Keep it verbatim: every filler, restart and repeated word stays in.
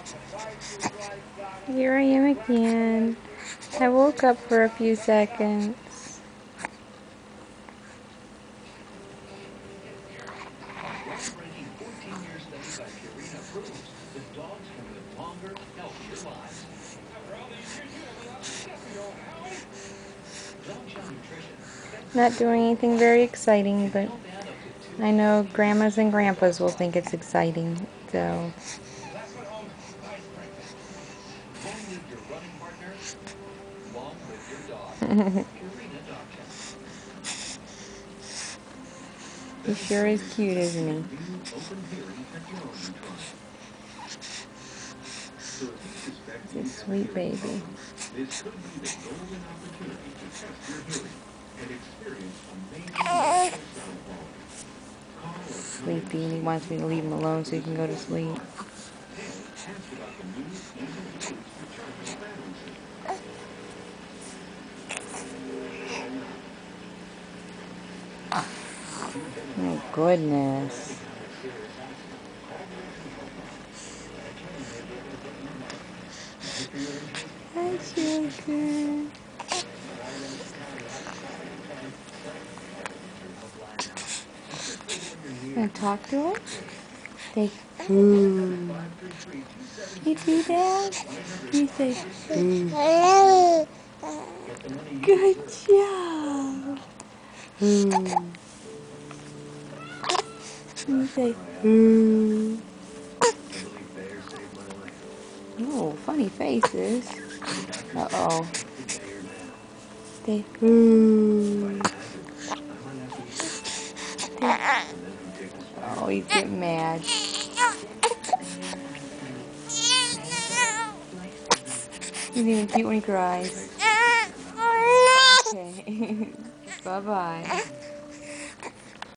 Here I am again. I woke up for a few seconds. Not doing anything very exciting, but I know grandmas and grandpas will think it's exciting, so. He sure is cute, isn't he? He's a sweet baby. Sleepy, and he wants me to leave him alone so he can go to sleep. Oh, goodness. Hi, sugar. Gonna talk to him? Say, ooh. You do that? You say, ooh. Good job. Ooh. You say, ooh. Oh, funny faces. Uh-oh. Say, ooh. Oh, he's getting mad. He's even cute when he cries. Okay. Bye-bye.